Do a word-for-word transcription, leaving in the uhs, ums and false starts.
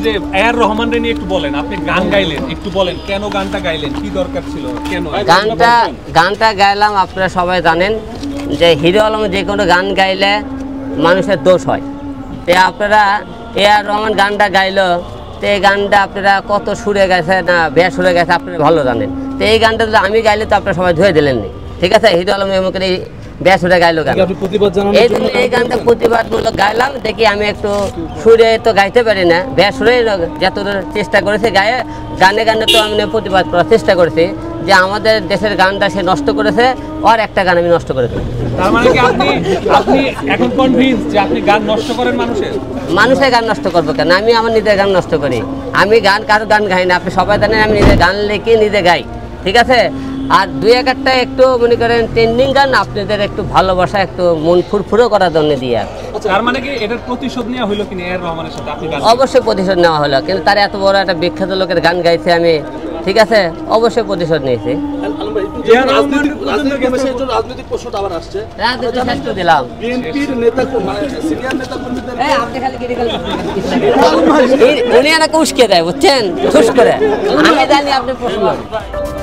যে এ আর রহমানরে নিয়ে একটু বলেন, আপনি গান গাইলেন, একটু বলেন কেন গানটা গাইলেন, কি দরকার ছিল, কেন গানটা গানটা গাইলাম? আপনারা সবাই জানেন যে হিরো আলম যে কোনো গান গাইলে মানুষের দোষ হয়। তো আপনারা এ আর রহমান গানটা গাইলো, তো এই গানটা আপনারা কত সুরে গেছে না বেশ সুরে গেছে আপনারা ভালো জানেন। তো এই গানটা যদি আমি গাইলে তো আপনারা সবাই ধুয়ে দিলেন নি, ঠিক আছে? হিরো আলম এমন করে বেশ সুরে গাইলো গান, এই জন্য এই গানটা প্রতিবাদমূলক গাইলাম। দেখি আমি একটু সুরে তো গাইতে পারি না, বেশ সুরে যত চেষ্টা করেছে গায়ে গানে গানে তো আমি প্রতিবাদ করার চেষ্টা করেছি যে আমাদের দেশের গানটা সে নষ্ট করেছে, আর একটা গান আমি নষ্ট করেছি। তার মানে কি আপনি আপনি এখন কনভিন্স যে আপনি গান নষ্ট করেন মানুষের? মানুষের গান নষ্ট করবো কেন? আমি আমার নিজের গান নষ্ট করি। আমি গান কারো গান গাই না, আপনি সবাই জানেন আমি নিজে গান লিখে নিজে গাই, ঠিক আছে? আর দুই এক একটা একটু মনে করেন ট্রেন্ডিং গান আপনাদের একটু ভালোবাসা একটু মন ফুরফুরো করার জন্য দিয়ে। তার মানে কি এটার প্রতিশোধ নেওয়া হলো কিনা এ আর রহমানের সাথে আপনি গান? অবশ্যই প্রতিশোধ নেওয়া হলো, কিন্তু তার এত বড় একটা বিখ্যাত লোকের গান গাইছে আমি, ঠিক আছে? অবশ্যই প্রতিশোধ নিয়েছি। রাজনৈতিক প্রশ্নটা আবার আসছে, রাজনীতি শেষ করে দিলাম। বিএনপির নেতা মানে সিনিয়র নেতা কর্মীদের এই আপনি খালি কি রিকল উনি আমাকে উস্কে দেয়, বুঝছেন? ঠুস করে। আমি জানি আপনি প্রশ্ন